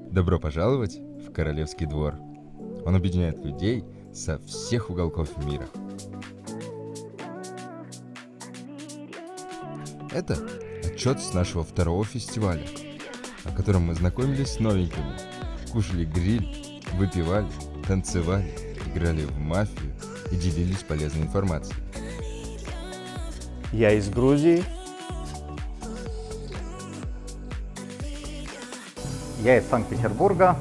Добро пожаловать в Королевский двор. Он объединяет людей со всех уголков мира. Это отчет с нашего второго фестиваля, о котором мы знакомились с новенькими, кушали гриль, выпивали, танцевали, играли в мафию и делились полезной информацией. Я из Грузии. Я из Санкт-Петербурга.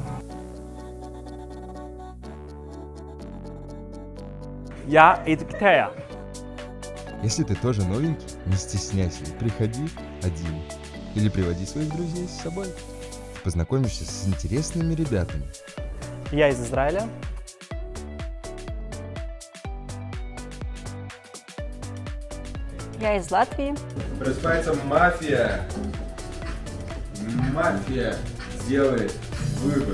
Я из Китая. Если ты тоже новенький, не стесняйся и приходи один. Или приводи своих друзей с собой. Ты познакомишься с интересными ребятами. Я из Израиля. Я из Латвии. Просыпается мафия. Мафия делает выбор.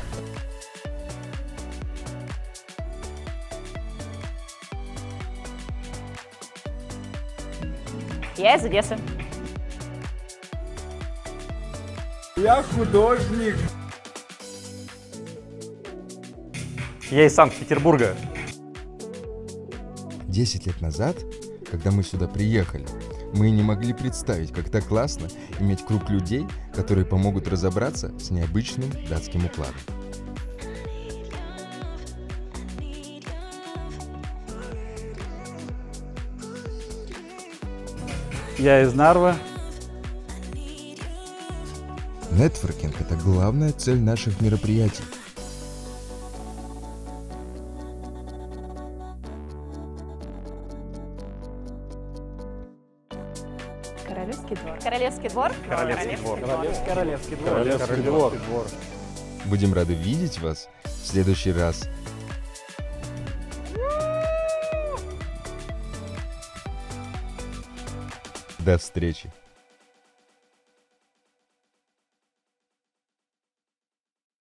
Я из Одессы. Я художник. Я из Санкт-Петербурга. 10 лет назад, когда мы сюда приехали, мы не могли представить, как так классно иметь круг людей, которые помогут разобраться с необычным датским укладом. Я из Нарвы. Нетворкинг – это главная цель наших мероприятий. Королевский двор. Королевский двор. Королевский двор. Королевский двор. Королевский двор. Будем рады видеть вас в следующий раз. До встречи!